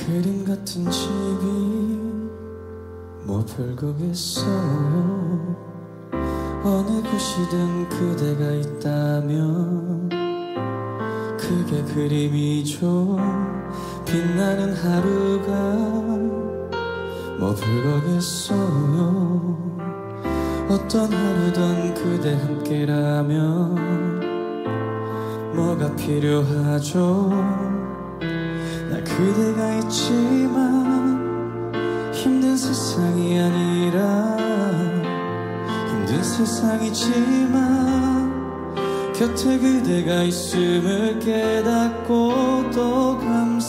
그림 같은 집이 뭐 별거겠어요. 어느 곳이든 그대가 있다면 그게 그림이죠. 빛나는 하루가 뭐 별거겠어요. 어떤 하루든 그대 함께라면 뭐가 필요하죠. 나 그대가 있지만 힘든 세상이 아니라 힘든 세상이지만 곁에 그대가 있음을 깨닫고 또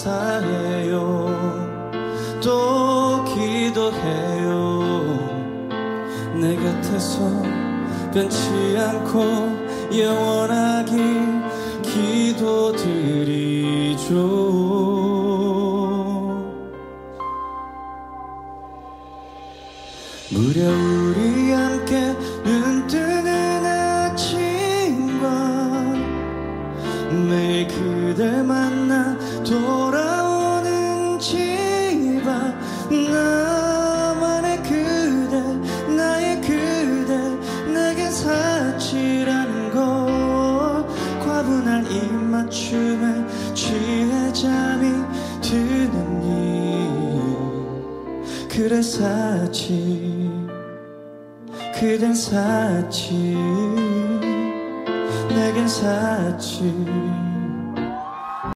감사해요. 또 기도해요. 내 곁에서 변치 않고 영원하길 기도드리죠. 무려 우리 함께 눈 뜨는 아침과 매일 그댈 만나 돌아오는 집 앞 나만의 그대 나의 그대 내겐 사치라는 것 과분한 입맞춤에 취해 잠이 드는 일 그래 사치 그댄 사치 내겐 사치